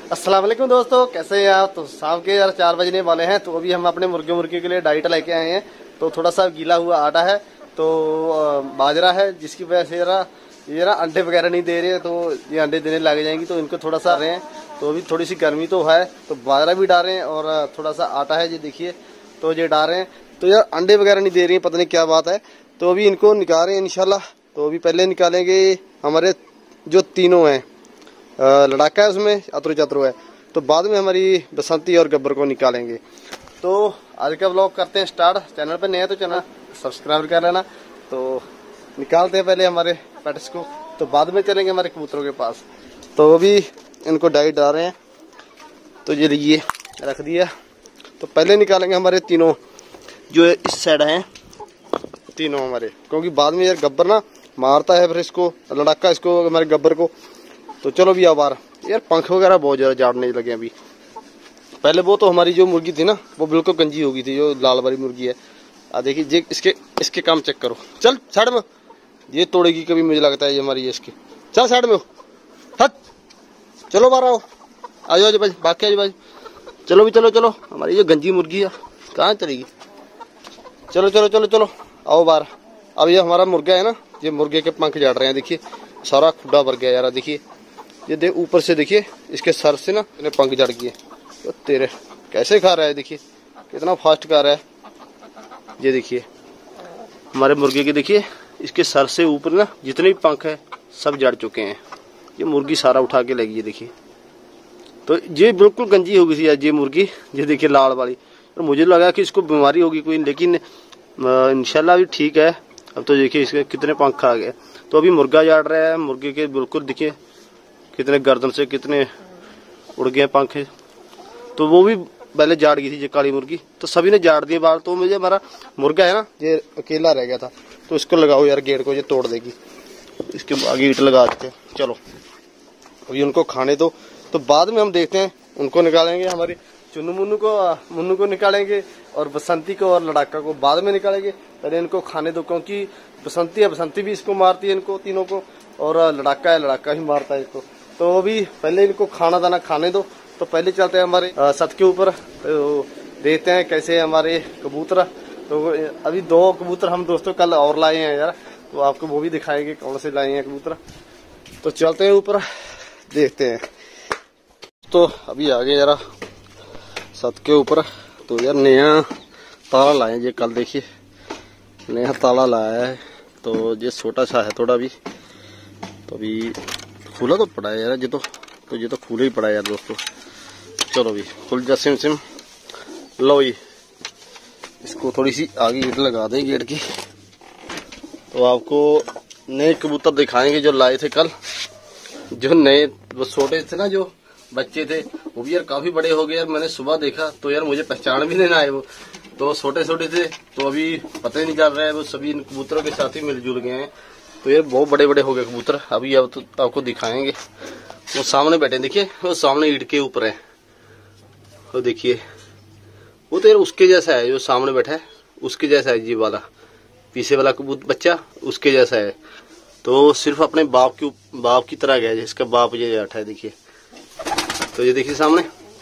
अस्सलाम वालेकुम दोस्तों, कैसे हैं आप। तो शाम के यार 4 बजने वाले हैं। तो अभी हम अपने मुर्गे के लिए डाइट लेके आए हैं। तो थोड़ा सा गीला हुआ आटा है, तो बाजरा है, जिसकी वजह से ये अंडे वगैरह नहीं दे रहे। तो ये अंडे देने लग जाएंगी, तो इनको थोड़ा सा रहे हैं। तो अभी थोड़ी सी गर्मी तो है, तो बाजरा भी डाल रहे हैं और थोड़ा सा आटा है, ये देखिए, तो ये डाल रहे हैं। तो यार अंडे वगैरह नहीं दे रही है, पता नहीं क्या बात है। तो अभी इनको निकाल रहे हैं इंशाल्लाह। तो अभी पहले निकालेंगे हमारे जो तीनों हैं, लड़ाका है, उसमें अतरू चतरू है। तो बाद में हमारी बसंती और गब्बर को निकालेंगे। तो आज का व्लॉग करते हैं स्टार्ट। चैनल पर नए हैं तो चैनल सब्सक्राइब कर लेना। तो निकालते हैं पहले हमारे पेट्स को, तो बाद में चलेंगे हमारे कबूतरों के पास। तो अभी इनको डाइट डाल रहे हैं, तो ये रख दिया। तो पहले निकालेंगे हमारे तीनों जो इस साइड हैं, तीनों हमारे, क्योंकि बाद में यार गब्बर ना मारता है, फिर इसको लड़ाका इसको हमारे गब्बर को। तो चलो भी अब यार पंख वगैरह बहुत ज्यादा झाड़ने लगे अभी। पहले वो तो हमारी जो मुर्गी थी ना, वो बिल्कुल गंजी हो गई थी, जो लाल वाली मुर्गी है। देखिए इसके काम चेक करो। चल साइड में, ये तोड़ेगी कभी, मुझे लगता है ये हमारी इसकी। चल साइड में हट, चलो बाहर आओ, आ जाओ भाई, बाकी आज भाई, चलो भी चलो। हमारी जो गंजी मुर्गी है कहाँ चलेगी। चलो चलो चलो चलो आओ बाहर। अब ये हमारा मुर्गा है ना, ये मुर्गे के पंख झाड़ रहे हैं। देखिए सारा खुड्डा भर गया यार। देखिए ये देख ऊपर से, देखिए इसके सर से ना इन्हें पंख जड़ गए। तो तेरे कैसे खा रहा है, देखिए कितना फास्ट खा रहा है। ये देखिए हमारे मुर्गे के, देखिए इसके सर से ऊपर ना जितने भी पंख है सब जड़ चुके हैं। ये मुर्गी सारा उठा के लगी है, देखिए। तो ये बिल्कुल गंजी हो गई थी ये मुर्गी, ये देखिए लाल वाली। और मुझे लगा कि इसको बीमारी होगी कोई, लेकिन इंशाल्लाह भी ठीक है। अब तो देखिए इसके कितने पंख आ गए। तो अभी मुर्गा झाड़ रहा है। मुर्गे के बिल्कुल देखिए कितने गर्दन से कितने उड़ गए पंख। तो वो भी पहले झाड़ गई थी ये काली मुर्गी, तो सभी ने झाड़ दिए बाल। तो मुझे हमारा मुर्गा है ना, ये अकेला रह गया था। तो इसको लगाओ यार गेट को, ये तोड़ देगी। इसके आगे ईंट लगा देते हैं। चलो अभी उनको खाने दो, तो बाद में हम देखते हैं। उनको निकालेंगे, हमारी चुन्नू मुन्नू को निकालेंगे, और बसंती को और लड़ाका को बाद में निकालेंगे। पहले इनको खाने दो, क्योंकि बसंती भी इसको मारती है, इनको तीनों को, और लड़ाका भी मारता है इसको। तो अभी पहले इनको खाना दाना खाने दो। तो पहले चलते हैं हमारे छत के ऊपर, तो देखते हैं कैसे हमारे कबूतर। तो अभी 2 कबूतर हम दोस्तों कल और लाए हैं यार, तो आपको वो भी दिखाएंगे कौन से लाए हैं कबूतर। तो चलते हैं ऊपर, देखते हैं। तो अभी आ गए जरा छत के ऊपर। तो यार नया ताला लाए ये कल, देखिए नया ताला लाया है। तो ये छोटा सा है थोड़ा भी, तो अभी खुला तो पड़ा है यार ये तो खुला ही पड़ा है यार दोस्तों। चलो भी खुल जा सिम लो ये, इसको थोड़ी सी आगे ईंट लगा दे गेट की। तो आपको नए कबूतर दिखाएंगे जो लाए थे कल। जो नए वो छोटे थे ना, जो बच्चे थे, वो भी यार काफी बड़े हो गए यार। मैंने सुबह देखा तो यार मुझे पहचान भी नहीं आए वो, तो छोटे थे। तो अभी पता ही नहीं चल रहा है, वो सभी इन कबूतरों के साथ ही मिलजुल गए हैं। तो यार बहुत बड़े हो गए कबूतर। अभी अब तो आपको दिखाएंगे। वो सामने बैठे, देखिए वो सामने ईंट के ऊपर है। तो देखिए वो तो यार उसके जैसा है, जो सामने बैठा है उसके जैसा है। जी वाला पीछे वाला कबूतर बच्चा उसके जैसा है। तो सिर्फ अपने बाप की तरह गया, जिसका बाप ये बैठा है, देखिए। तो ये देखिए सामने,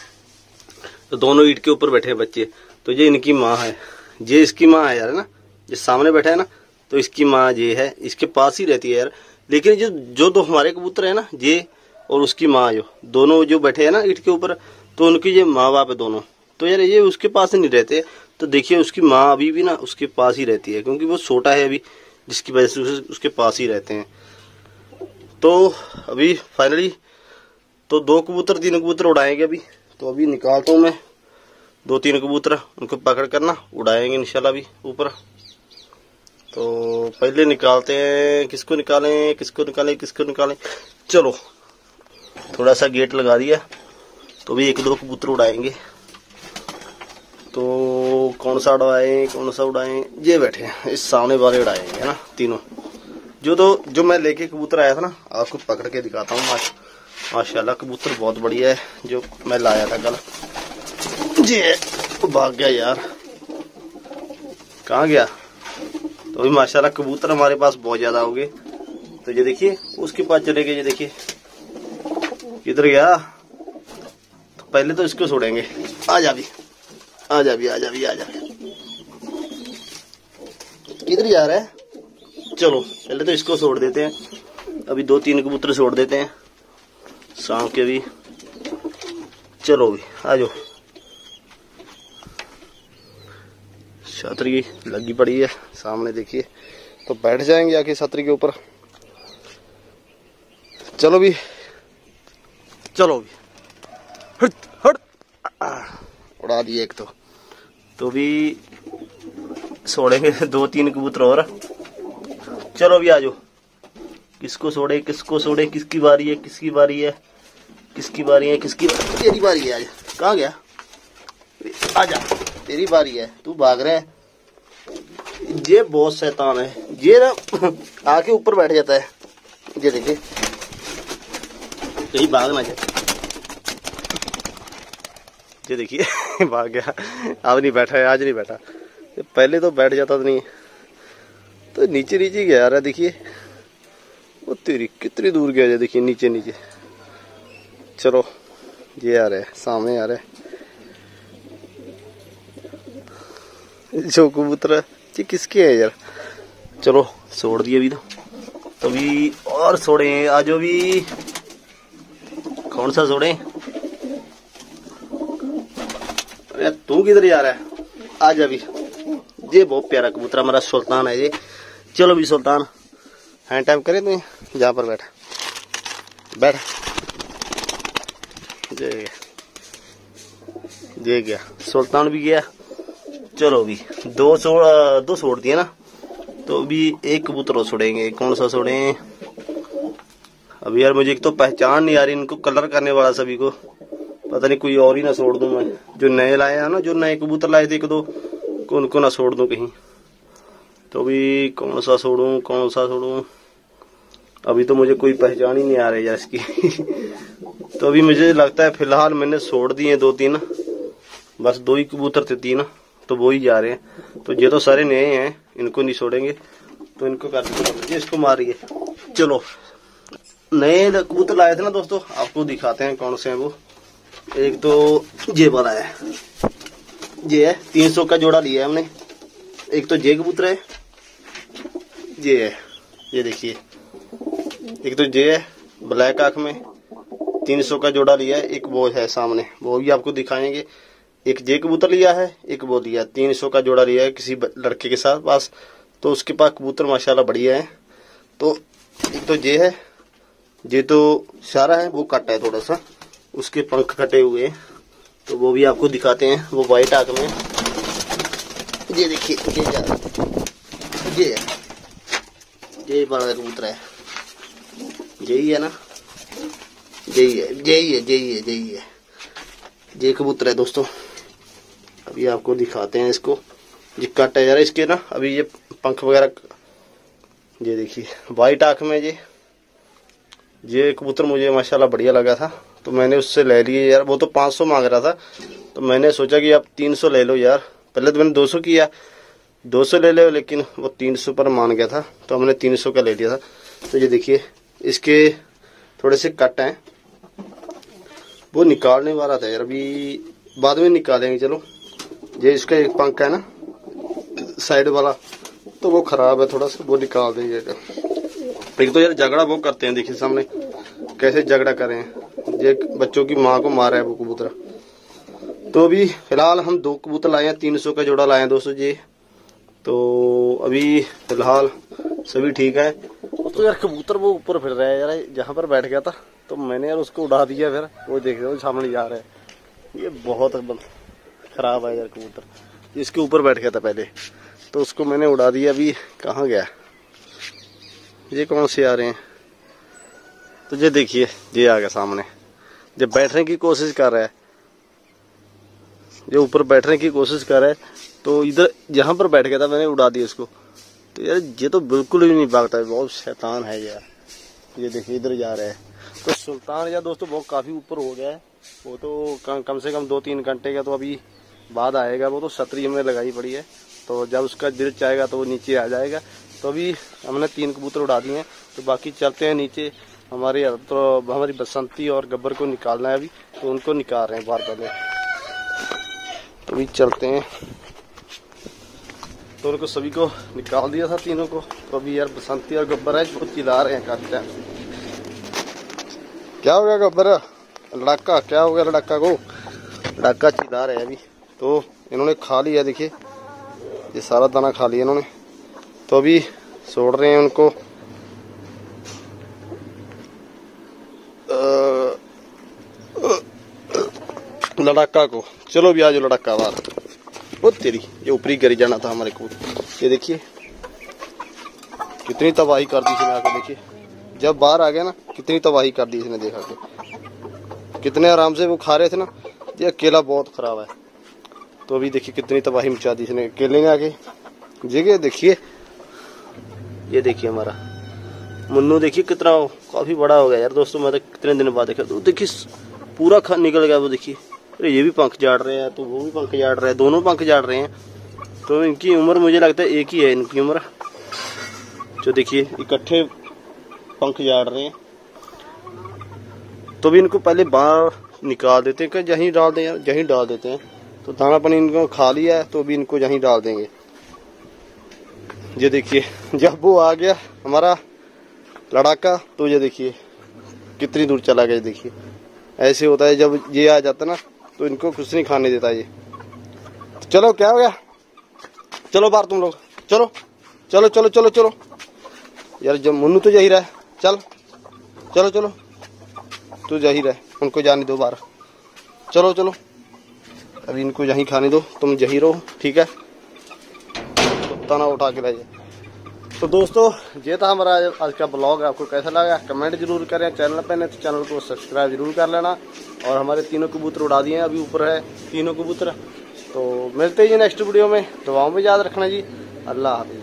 तो दोनों ईंट के ऊपर बैठे हैं बच्चे। तो ये इनकी माँ है, ये इसकी माँ है यार ना, ये सामने बैठा है ना, तो इसकी माँ ये है, इसके पास ही रहती है यार। लेकिन जो दो हमारे कबूतर है ना, ये और उसकी माँ, जो दोनों जो बैठे हैं ना ईंट के ऊपर, तो उनकी ये माँ बाप है दोनों। तो यार ये उसके पास नहीं रहते। तो देखिए उसकी माँ अभी भी ना उसके पास ही रहती है, क्योंकि वो छोटा है अभी, जिसकी वजह से उसके पास ही रहते हैं। तो अभी फाइनली तो 3 कबूतर उड़ाएंगे अभी। तो अभी निकालता हूँ मैं 2-3 कबूतर, उनको पकड़ कर ना उड़ाएंगे इंशाल्लाह अभी ऊपर। तो पहले निकालते हैं, किसको निकालें। चलो थोड़ा सा गेट लगा दिया, तो भी 1-2 कबूतर उड़ाएंगे। तो कौन सा उड़ाएं, ये बैठे हैं इस सामने वाले उड़ाएंगे ना तीनों। जो मैं लेके कबूतर आया था ना, आपको पकड़ के दिखाता हूँ। माशाल्लाह कबूतर बहुत बढ़िया है, जो मैं लाया था कल। ये भाग गया यार, कहाँ गया। तो अभी माशाल्लाह कबूतर हमारे पास बहुत ज्यादा हो गए। तो ये देखिए उसके पास चले गए, ये देखिए किधर गया। पहले तो इसको छोड़ेंगे। आ जा भी, आ जा भी, आ जा भी, आ जा। किधर जा रहा है? चलो पहले तो इसको छोड़ देते हैं। अभी 2-3 कबूतर छोड़ देते हैं शाम के भी। चलो भी आ जाओ। छतरी लगी पड़ी है सामने, देखिए। तो बैठ जाएंगे आके छतरी के ऊपर। चलो भी, चलो भी। हट हट, उड़ा दिए एक तो भी छोड़ेंगे 2-3 कबूतर और। चलो भी आ जाओ। किसको छोड़े, किसको छोड़े, किसकी बारी है, किसकी बारी है, किसकी बारी है, किसकी बारी? तेरी बारी है। आज कहाँ गया? आजा, तेरी बारी है। तू भाग रहा है। ये बहुत शैतान है। ये ना आके ऊपर बैठ जाता है। ये देखिए, कहीं भाग ना जाए। ये देखिए भाग गया। अब नहीं बैठा है, आज नहीं बैठा। पहले तो बैठ जाता तो नहीं, तो नीचे नीचे गया रहा। देखिए वो तेरी कितनी दूर गया। देखिए नीचे नीचे। चलो ये आ रहा है, सामने आ रहा है जो कबूतर। ये किसके है यार? चलो छोड़ दिए अभी तो भी और छोड़े। आज भी कौन सा छोड़े? अरे तू किधर जा रहा है? आज अभी ये बहुत प्यारा कबूतर हमारा सुल्तान है ये। चलो भी सुल्तान, हैंड टाइम करे तू, जहाँ पर बैठ बैठ। ये गया, सुल्तान भी गया। चलो भी दो छोड़ दिए ना, तो अभी एक कबूतर और छोड़ेंगे। कौन सा छोड़े? अभी यार मुझे एक तो पहचान नहीं आ रही इनको कलर करने वाला सभी को। पता नहीं कोई और ही ना छोड़ दूं मैं। जो नए लाए हैं ना, जो नए कबूतर लाए थे 1-2 को, उनको ना छोड़ दूं कहीं। तो अभी कौन सा छोड़ूं, कौन सा छोड़ूं? अभी तो मुझे कोई पहचान ही नहीं आ रही है इसकी। तो अभी मुझे लगता है फिलहाल मैंने छोड़ दिए 2-3, बस 2 ही कबूतर थे, 3 तो वो ही जा रहे हैं। तो ये तो सारे नए हैं, इनको नहीं छोड़ेंगे। तो इनको कर दीजिए, इसको मारिए। चलो नए कबूतर लाए थे ना दोस्तों, आपको दिखाते हैं कौन से हैं वो। एक तो ये वाला है, ये है 300 का जोड़ा लिया है हमने। एक तो ये कबूतर है, ये है, ये देखिए। एक तो ये है ब्लैक आंख में, 300 का जोड़ा लिया है। एक वो है सामने, वो भी आपको दिखाएंगे। एक ये कबूतर लिया है, एक वो लिया, 300 का जोड़ा लिया है किसी लड़के के साथ पास। तो उसके पास कबूतर माशाल्लाह बढ़िया है। तो एक तो ये है, ये तो सारा है, वो कटा है थोड़ा सा, उसके पंख कटे हुए हैं। तो वो भी आपको दिखाते हैं। वो व्हाइट आंख में, ये देखिए, ये बड़ा कबूतर है। यही है ना, यही है ये कबूतर है दोस्तों। अभी आपको दिखाते हैं इसको। ये कट है यार इसके ना, अभी ये पंख वगैरह। ये देखिए व्हाइट आंख में ये कबूतर मुझे माशाल्लाह बढ़िया लगा था, तो मैंने उससे ले लिए यार। वो तो 500 मांग रहा था, तो मैंने सोचा कि आप 300 ले लो यार। पहले तो मैंने 200 किया, 200 ले लो, लेकिन वो 300 पर मान गया था, तो हमने 300 का ले लिया था। तो ये देखिए इसके थोड़े से कट हैं, वो निकालने वाला था यार, अभी बाद में निकालेंगे। चलो ये इसका एक पंख है ना साइड वाला, तो वो खराब है थोड़ा सा, वो निकाल देंगे। एक तो यार झगड़ा वो करते हैं, देखिए सामने कैसे झगड़ा कर रहे हैं। ये बच्चों की माँ को मारा है वो कबूतर। तो अभी फिलहाल हम 2 कबूतर लाए हैं, 300 का जोड़ा लाए हैं दोस्तों जी। तो अभी फिलहाल सभी ठीक है। तो यार कबूतर वो ऊपर फिर रहा है यार, जहाँ पर बैठ गया था, तो मैंने यार उसको उड़ा दिया। फिर वो देख रहे हो सामने जा रहा है। ये बहुत खराब है यार कबूतर। इसके ऊपर बैठ गया था पहले, तो उसको मैंने उड़ा दिया। अभी कहाँ गया? ये कौन से आ रहे हैं? तो ये देखिए, ये आ गया सामने। ये बैठने की कोशिश कर रहा है, ये ऊपर बैठने की कोशिश कर रहा है। तो इधर जहाँ पर बैठ गया था मैंने उड़ा दिया इसको। तो यार ये तो बिल्कुल ही नहीं भागता है, बहुत शैतान है यार। ये देखिए इधर जा रहा है। तो सुल्तान यार दोस्तों बहुत काफी ऊपर हो गया है। वो तो कम से कम 2-3 घंटे का तो अभी बाद आएगा। वो तो छतरी हमने लगाई पड़ी है, तो जब उसका दिल चाहेगा तो वो नीचे आ जाएगा। तो अभी हमने 3 कबूतर उड़ा दिए हैं, तो बाकी चलते हैं नीचे। हमारी बसंती और गब्बर को निकालना है अभी, तो उनको निकाल रहे हैं बाहर पहले। तो अभी चलते हैं। तो उनको सभी को निकाल दिया था तीनों को। तो अभी यार बसंती और गब्बर है बहुत चिल्ला रहे हैं काफी टाइम। क्या हो गया गब्बर? लड़ाका क्या हो गया? लड़ाका को लड़ाका चिल्ला रहे हैं अभी। तो इन्होंने खा लिया, देखिए ये सारा दाना खा लिया इन्होंने। तो अभी छोड़ रहे हैं उनको लड़ाका को। चलो भी आ जाओ लड़ाका बाहर। वो तेरी ये ऊपरी गिर जाना था हमारे को। ये देखिए कितनी तबाही कर दी इसने आके। देखिए जब बाहर आ गया ना कितनी तबाही कर दी इसने। देखा के कितने आराम से वो खा रहे थे ना। ये अकेला बहुत खराब है। तो अभी देखिए कितनी तबाही मचा दी इसने अकेले ने आके। जगह देखिए, ये देखिए हमारा मुन्नू देखिए कितना काफी बड़ा हो गया यार दोस्तों। मैं तो कितने दिन बाद देखा। तो देखिए पूरा निकल गया वो। देखिए अरे ये भी पंख झाड़ रहे हैं, तो वो भी पंख झाड़ रहे हैं, दोनों पंख झाड़ रहे हैं। तो इनकी उम्र मुझे लगता है एक ही है इनकी उम्र। जो देखिए इकट्ठे पंख झाड़ रहे हैं। तो भी इनको पहले बाहर निकाल देते हैं कि जहीं डाल दें, जहीं डाल देते हैं। तो दाना पानी इनको खा लिया है, तो भी इनको जहीं डाल देंगे। ये देखिए जब वो आ गया हमारा लड़ाका, तो ये देखिए कितनी दूर चला गया। देखिए ऐसे होता है जब ये आ जाता ना, तो इनको कुछ नहीं खाने देता ये। तो चलो क्या हो गया? चलो बाहर तुम लोग, चलो चलो चलो चलो चलो यार। जब मुन्नू तो यही रहा, चल चलो चलो तू यही रहे, उनको जाने दो बाहर। चलो चलो अभी इनको यहीं खाने दो, तुम यहीं रहो, ठीक है? कुत्ता ना उठा के लाइए। तो दोस्तों ये था हमारा आज का ब्लॉग। आपको कैसा लगा कमेंट जरूर करें। चैनल पे नहीं तो चैनल को सब्सक्राइब जरूर कर लेना। और हमारे तीनों कबूतर उड़ा दिए हैं, अभी ऊपर है तीनों कबूतर। तो मिलते हैं जी नेक्स्ट वीडियो में। दुआओं में याद रखना जी। अल्लाह हाफिज़।